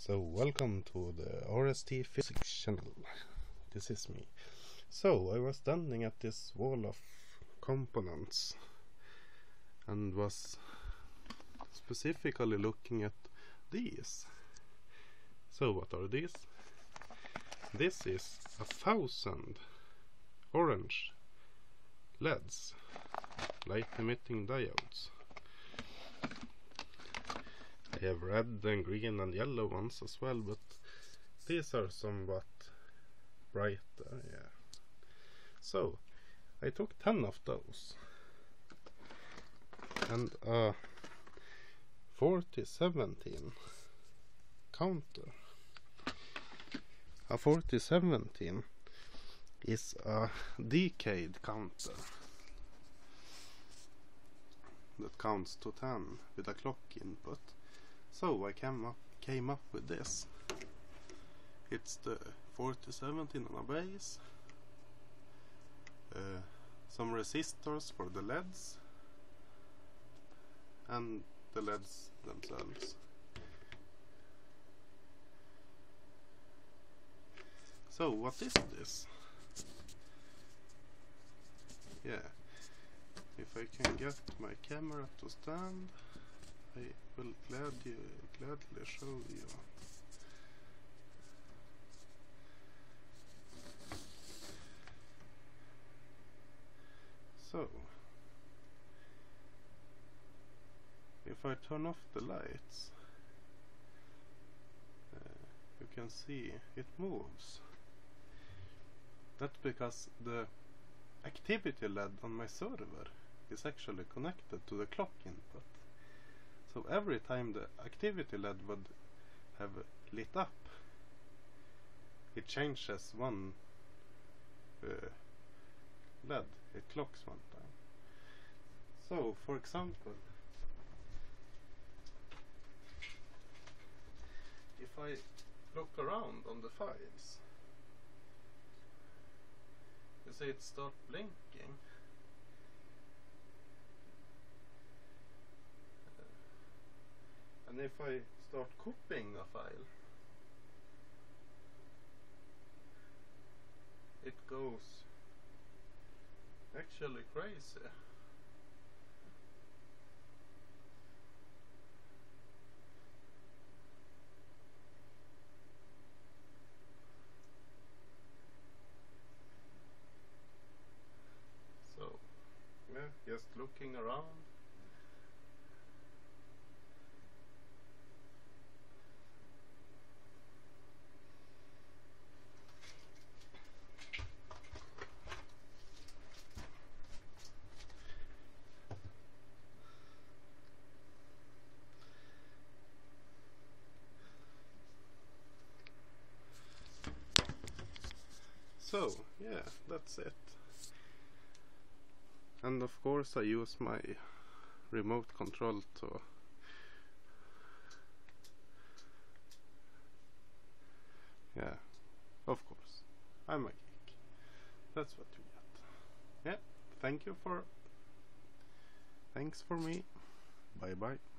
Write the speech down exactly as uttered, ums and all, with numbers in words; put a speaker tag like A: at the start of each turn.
A: So welcome to the R S T Physics channel. This is me. So I was standing at this wall of components and was specifically looking at these. So what are these? This is a thousand orange L E Ds, light emitting diodes. I have red and green and yellow ones as well, but these are somewhat brighter, yeah. So I took ten of those and a forty seventeen counter. A forty seventeen is a decade counter that counts to ten with a clock input. So I came up, came up with this. It's the forty seventeen on a base, uh, some resistors for the L E Ds, and the L E Ds themselves. So what is this? Yeah, if I can get my camera to stand, I will gladly, gladly show you. So, if I turn off the lights, uh, you can see it moves. That's because the activity L E D on my server is actually connected to the clock input. So every time the activity L E D would have lit up, it changes one uh, L E D, it clocks one time. So for example, if I look around on the files, you see it start blinking. And if I start copying a file, it goes actually crazy. So, yeah, just looking around. So, yeah, that's it. And of course I use my remote control to yeah, of course, I'm a geek. That's what you get. Yeah, thank you for thanks for me. Bye bye.